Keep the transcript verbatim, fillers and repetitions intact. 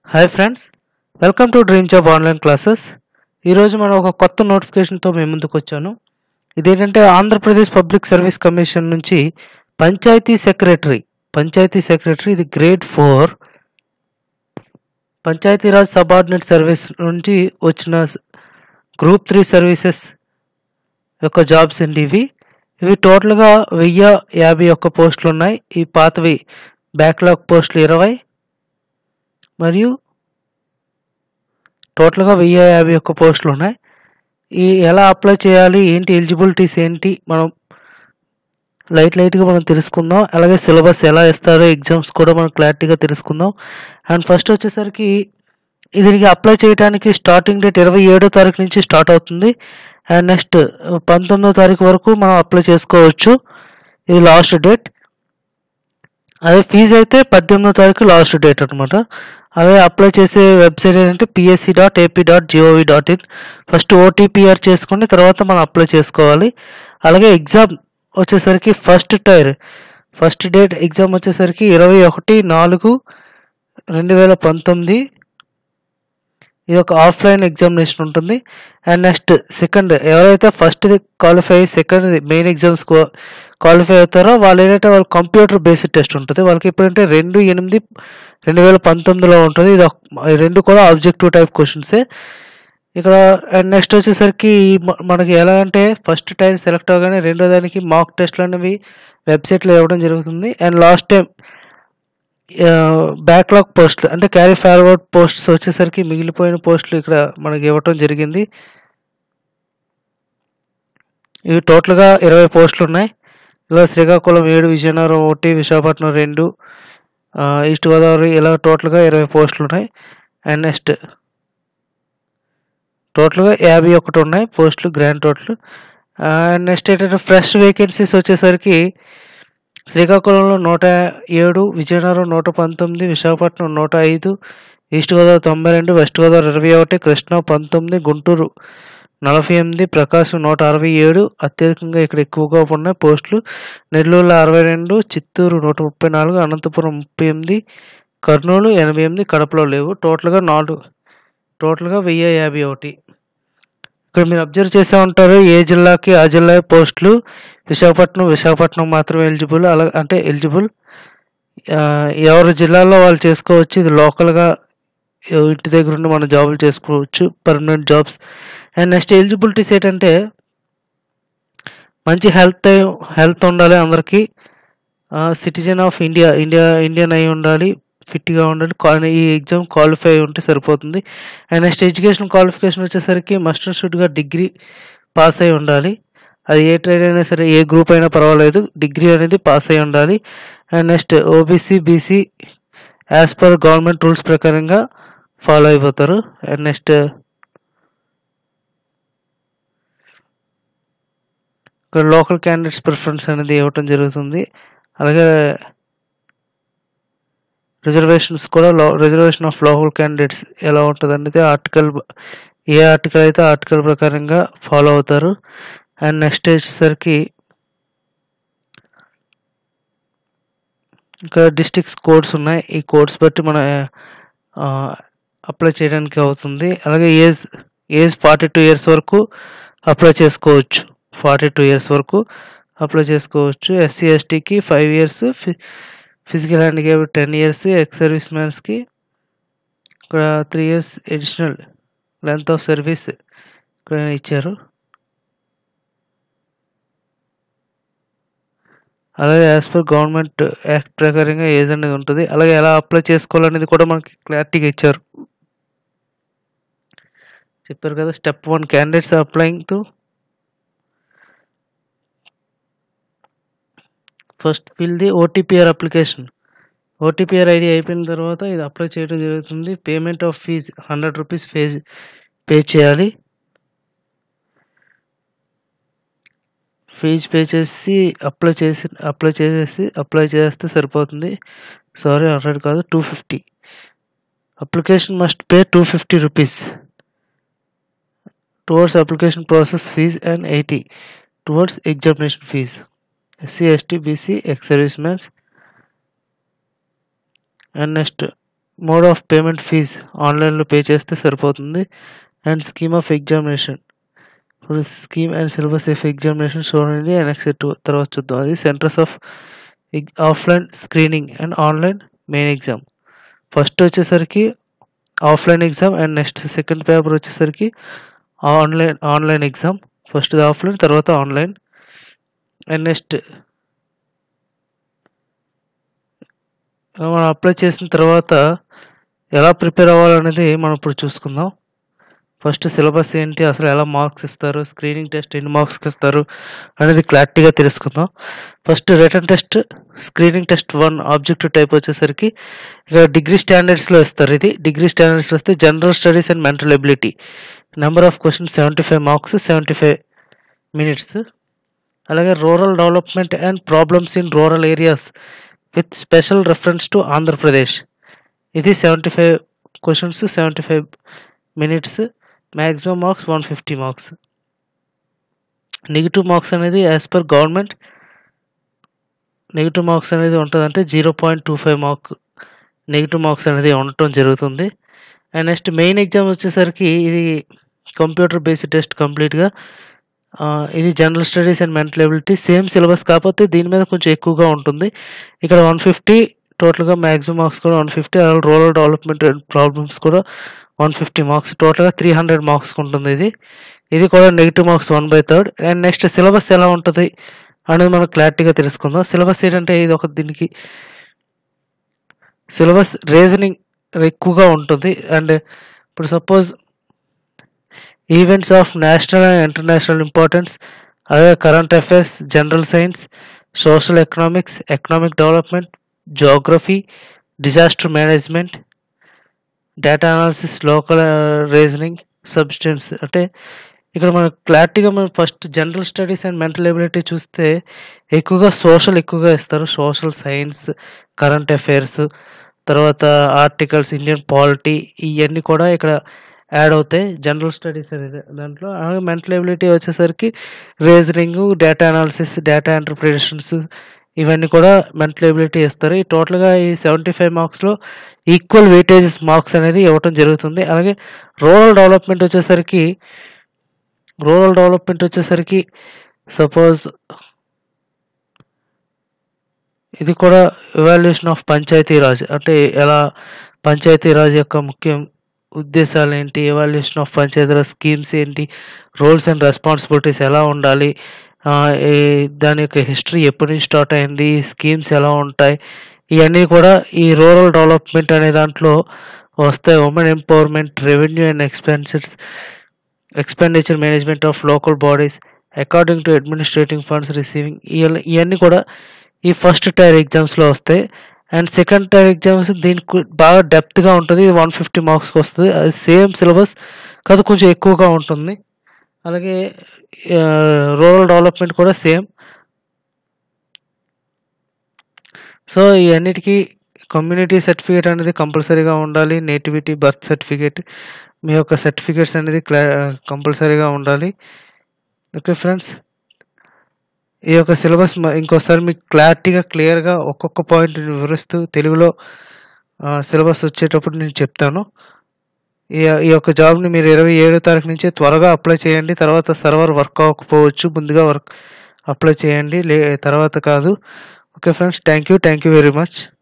Hi friends, welcome to dream job online classes. ఈరోజు మనం ఒక కొత్త నోటిఫికేషన్తో మేము ముందుకు వచ్చాను. ఇదేంటంటే ఆంధ్రప్రదేశ్ పబ్లిక్ సర్వీస్ కమిషన్ నుంచి పంచాయతీ సెక్రటరీ పంచాయతీ సెక్రటరీ ఇది grade four Panchayati Raj subordinate service నుంచి వచ్చిన గ్రూప్ త్రీ సర్వీసెస్ యొక్క జాబ్స్ అండి ఇవి ఇవి టోటల్గా వెయ్యి యాభై ఒక్క పోస్టులు ఉన్నాయి. ఈ పాతవి బ్యాక్లాగ్ పోస్టులు ఇరవై మరియు టోటల్గా వెయ్యి యాభై ఒక్క పోస్టులు ఉన్నాయి. ఈ ఎలా అప్లై చేయాలి, ఏంటి ఎలిజిబిలిటీస్ ఏంటి, మనం లైట్ లైట్గా మనం తెలుసుకుందాం. అలాగే సిలబస్ ఎలా ఇస్తారో ఎగ్జామ్స్ కూడా మనం క్లారిటీగా తెలుసుకుందాం. అండ్ ఫస్ట్ వచ్చేసరికి దీనికి అప్లై చేయడానికి స్టార్టింగ్ డేట్ ఇరవై ఏడో తారీఖు నుంచి స్టార్ట్ అవుతుంది. అండ్ నెక్స్ట్ పంతొమ్మిదో తారీఖు వరకు మనం అప్లై చేసుకోవచ్చు. ఇది లాస్ట్ డేట్. అదే ఫీజు అయితే పద్దెనిమిదో తారీఖు లాస్ట్ డేట్ అనమాట. అదే అప్లై చేసే వెబ్సైట్ ఏంటంటే PSC dot AP dot GOV dot in. First OTPR చేసుకుని తర్వాత మనం అప్లై చేసుకోవాలి. అలాగే ఎగ్జామ్ వచ్చేసరికి first tier first date exam వచ్చేసరికి ఇరవై ఒకటి నాలుగు రెండు వేల పంతొమ్మిది ఇది ఒక ఆఫ్లైన్ ఎగ్జామినేషన్ ఉంటుంది. అండ్ నెక్స్ట్ సెకండ్ ఎవరైతే first qualify second main exams qualify అవుతారో వాళ్ళు ఏంటంటే వాళ్ళు కంప్యూటర్ బేస్డ్ టెస్ట్ ఉంటుంది. వాళ్ళకి ఎప్పుడంటే రెండు ఎనిమిది రెండు వేల పంతొమ్మిదిలో ఉంటుంది. ఇది రెండు కూడా ఆబ్జెక్టివ్ టైప్ క్వశ్చన్సే ఇక్కడ. అండ్ నెక్స్ట్ వచ్చేసరికి మనకి ఎలా అంటే ఫస్ట్ టైం సెలెక్ట్ అవగానే రెండో దానికి మాక్ టెస్ట్లు అనేవి వెబ్సైట్లో ఇవ్వడం జరుగుతుంది. అండ్ లాస్ట్ టైం బ్యాక్లాగ్ పోస్టులు అంటే క్యారీ ఫార్వర్డ్ పోస్ట్స్ వచ్చేసరికి మిగిలిపోయిన పోస్టులు ఇక్కడ మనకి ఇవ్వటం జరిగింది. ఇవి టోటల్గా ఇరవై పోస్టులు ఉన్నాయి. ఇలా శ్రీకాకుళం ఏడు, విజయనగరం ఒకటి, విశాఖపట్నం రెండు, ఈస్ట్ గోదావరి ఇలా టోటల్గా ఇరవై పోస్టులు ఉన్నాయి. అండ్ నెక్స్ట్ టోటల్గా యాభై ఒకటి ఉన్నాయి పోస్టులు గ్రాండ్ టోటల్. అండ్ నెక్స్ట్ ఏంటంటే ఫ్రెష్ వేకెన్సీస్ వచ్చేసరికి శ్రీకాకుళంలో నూట ఏడు, విజయనగరం నూట పంతొమ్మిది, విశాఖపట్నం నూట ఐదు, ఈస్ట్ గోదావరి తొంభై రెండు, వెస్ట్ గోదావరి ఇరవై ఒకటి, కృష్ణా పంతొమ్మిది, గుంటూరు నలభై ఎనిమిది, ప్రకాశం నూట అరవై ఏడు అత్యధికంగా ఇక్కడ ఎక్కువగా ఉన్నాయి పోస్టులు. నెల్లూరులో అరవై రెండు, చిత్తూరు నూట ముప్పై నాలుగు, అనంతపురం ముప్పై ఎనిమిది, కర్నూలు ఎనభై ఎనిమిది, కడపలో లేవు. టోటల్గా నాలుగు టోటల్గా వెయ్యి యాభై ఒకటి. ఇక్కడ మీరు అబ్జర్వ్ చేసే ఉంటారు ఏ జిల్లాకి ఆ జిల్లా పోస్టులు. విశాఖపట్నం విశాఖపట్నం మాత్రమే ఎలిజిబుల్. అలా అంటే ఎలిజిబుల్ ఎవరి జిల్లాలో వాళ్ళు చేసుకోవచ్చు. ఇది లోకల్గా ఇంటి దగ్గర ఉండి మనం జాబులు చేసుకోవచ్చు, permanent jobs. And next eligibilities ఏంటంటే మంచి హెల్త్ హెల్త్ ఉండాలి అందరికీ. Citizen of India India Indian అయి ఉండాలి, ఫిట్గా ఉండాలి. ఈ ఎగ్జామ్ క్వాలిఫై ఉంటే సరిపోతుంది. అండ్ నెక్స్ట్ ఎడ్యుకేషన్ క్వాలిఫికేషన్ వచ్చేసరికి మస్ట్ అండ్ షుడ్గా డిగ్రీ పాస్ అయి ఉండాలి. అది ఏ ట్రేడ్ అయినా సరే, ఏ గ్రూప్ అయినా పర్వాలేదు, డిగ్రీ అనేది పాస్ అయి ఉండాలి. And next OBC BC as per government rules ప్రకారంగా ఫాలో అయిపోతారు. అండ్ నెక్స్ట్ ఇక్కడ లోకల్ క్యాండిడేట్స్ ప్రిఫరెన్స్ అనేది ఇవ్వటం జరుగుతుంది. అలాగే రిజర్వేషన్స్ కూడా లో రిజర్వేషన్ ఆఫ్ లోకల్ క్యాండిడేట్స్ ఎలా ఉంటుంది అనేది ఆర్టికల్ ఏ ఆర్టికల్ అయితే ఆర్టికల్ ప్రకారంగా ఫాలో అవుతారు. అండ్ నెక్స్ట్ వచ్చేసరికి ఇంకా డిస్ట్రిక్ట్స్ కోడ్స్ ఉన్నాయి. ఈ కోడ్స్ బట్టి మన అప్లై చేయడానికి అవుతుంది. అలాగే age age forty two years వరకు అప్లై చేసుకోవచ్చు. ఫార్టీ టూ ఇయర్స్ వరకు అప్లై చేసుకోవచ్చు. ఎస్సీ ఎస్టీకి five years, physical handicap ten years, ex service మ్యాన్స్కి ఇక్కడ three years additional length of service ఇక్కడ ఇచ్చారు. అలాగే యాజ్ పర్ గవర్నమెంట్ యాక్ట్ ప్రకారంగా ఏజ్ అనేది ఉంటుంది. అలాగే ఎలా అప్లై చేసుకోవాలనేది కూడా మనకి క్లారిటీగా ఇచ్చారు. చెప్పారు కదా, step one candidates applying to first fill the OTPR application. OTPR ID అయిపోయిన తర్వాత ఇది అప్లై చేయడం జరుగుతుంది. Payment of fees hundred rupees pay pay చేయాలి. ఫీజు పే చేసి అప్లై చేసి అప్లై చేసేసి అప్లై చేస్తే సరిపోతుంది. సారీ హండ్రెడ్ కాదు, two fifty. Application must pay two fifty rupees towards application process fees and eighty towards examination fees. SC ST BC ex service mans. And next mode of payment fees ఆన్లైన్లో pay చేస్తే సరిపోతుంది. And scheme of examination ఇప్పుడు scheme and syllabus of examination చూడండి and next తర్వాత చూద్దాం. అది centres of offline screening and online main exam. First వచ్చేసరికి offline exam and next second paper వచ్చేసరికి online online exam. First offline తర్వాత online. And next మనం apply చేసిన తర్వాత ఎలా ప్రిపేర్ అవ్వాలనేది మనం ఇప్పుడు చూసుకుందాం. ఫస్ట్ సిలబస్ ఏంటి, అసలు ఎలా మార్క్స్ ఇస్తారు, స్క్రీనింగ్ టెస్ట్ ఎన్ని మార్క్స్కి ఇస్తారు అనేది క్లారిటీగా తెలుసుకుందాం. First written test, screening test one objective type వచ్చేసరికి ఇక్కడ డిగ్రీ స్టాండర్డ్స్లో ఇస్తారు. ఇది డిగ్రీ స్టాండర్డ్స్లో వస్తే general studies and mental ability. Number of questions seventy five marks, seventy five minutes. అలాగే rural development and problems in rural areas with special reference to Andhra Pradesh. ఇది seventy five questions, seventy five minutes. Maximum marks one fifty marks. Negative marks అనేది as per government negative marks అనేది ఉంటుంది, అంటే zero point two five mark negative marks అనేది ఉండటం జరుగుతుంది. And next main exam వచ్చేసరికి ఇది కంప్యూటర్ బేస్డ్ టెస్ట్ కంప్లీట్గా. ఇది general studies and mental ability same syllabus, కాకపోతే దీని మీద కొంచెం ఎక్కువగా ఉంటుంది. ఇక్కడ వన్ ఫిఫ్టీ టోటల్గా, మ్యాక్సిమం మార్క్స్ కూడా వన్ ఫిఫ్టీ. అలాగే రూరల్ డెవలప్మెంట్ అండ్ ప్రాబ్లమ్స్ కూడా వన్ ఫిఫ్టీ మార్క్స్, టోటల్గా త్రీ హండ్రెడ్ మార్క్స్కి ఉంటుంది. ఇది ఇది కూడా negative marks one by third. And next syllabus ఎలా ఉంటుంది అనేది మనం క్లారిటీగా తెలుసుకుందాం. సిలబస్ ఏంటంటే ఇది ఒక దీనికి సిలబస్ రీజనింగ్ ఎక్కువగా ఉంటుంది. అండ్ ఇప్పుడు suppose events of national and international importance, అలాగే current affairs, general science, social economics, economic development, geography, disaster management, data analysis, local reasoning, substance. అంటే ఇక్కడ మనకు క్లారిటీగా మనం first general studies and mental ability చూస్తే ఎక్కువగా సోషల్ ఎక్కువగా ఇస్తారు. సోషల్ సైన్స్, కరెంట్ అఫైర్స్, తర్వాత ఆర్టికల్స్, ఇండియన్ పాలిటీ, ఇవన్నీ కూడా ఇక్కడ యాడ్ అవుతాయి జనరల్ స్టడీస్ అనేది దాంట్లో. అలాగే మెంటల్ ఎబిలిటీ వచ్చేసరికి reasoning, data analysis, data interpretations, ఇవన్నీ కూడా మెంటల్ ఎబిలిటీ ఇస్తారు. ఈ టోటల్గా ఈ సెవెంటీ ఫైవ్ మార్క్స్లో ఈక్వల్ వెయిటేజెస్ మార్క్స్ అనేది ఇవ్వటం జరుగుతుంది. అలాగే రూరల్ డెవలప్మెంట్ వచ్చేసరికి రూరల్ డెవలప్మెంట్ వచ్చేసరికి సపోజ్ ఇది కూడా ఎవాల్యుయేషన్ ఆఫ్ పంచాయతీరాజ్, అంటే ఎలా పంచాయతీరాజ్ యొక్క ముఖ్య ఉద్దేశాలు ఏంటి, ఎవాల్యుయేషన్ ఆఫ్ పంచాయతీరాజ్ స్కీమ్స్ ఏంటి, రోల్స్ అండ్ రెస్పాన్సిబిలిటీస్ ఎలా ఉండాలి, దాని యొక్క హిస్టరీ ఎప్పటి నుంచి స్టార్ట్ అయింది, స్కీమ్స్ ఎలా ఉంటాయి, ఇవన్నీ కూడా ఈ రూరల్ డెవలప్మెంట్ అనే దాంట్లో వస్తాయి. Women empowerment, revenue and expenses expenditure management of local bodies according to administrating funds receiving, ఇవన్నీ కూడా ఈ ఫస్ట్ టైర్ ఎగ్జామ్స్లో వస్తాయి. అండ్ సెకండ్ టైర్ ఎగ్జామ్స్ దీనికి బాగా డెప్త్గా ఉంటుంది, ఇది వన్ ఫిఫ్టీ మార్క్స్కి వస్తుంది. అది సేమ్ సిలబస్ కాదు, కొంచెం ఎక్కువగా ఉంటుంది. అలాగే రూరల్ డెవలప్మెంట్ కూడా సేమ్. సో ఈ అన్నిటికీ కమ్యూనిటీ సర్టిఫికేట్ అనేది కంపల్సరీగా ఉండాలి. నేటివిటీ, బర్త్ సర్టిఫికేట్, మీ యొక్క సర్టిఫికేట్స్ అనేది క్లా కంపల్సరీగా ఉండాలి. ఓకే ఫ్రెండ్స్, ఈ యొక్క సిలబస్ ఇంకోసారి మీకు క్లారిటీగా క్లియర్గా ఒక్కొక్క పాయింట్ వివరిస్తూ తెలుగులో సిలబస్ వచ్చేటప్పుడు నేను చెప్తాను. ఈ ఈ యొక్క జాబ్ని మీరు ఇరవై ఏడో తారీఖు నుంచి త్వరగా అప్లై చేయండి. తర్వాత సర్వర్ వర్క్ అవ్వకపోవచ్చు, ముందుగా వర్క్ అప్లై చేయండి, లే తర్వాత కాదు. Okay friends, thank you thank you very much.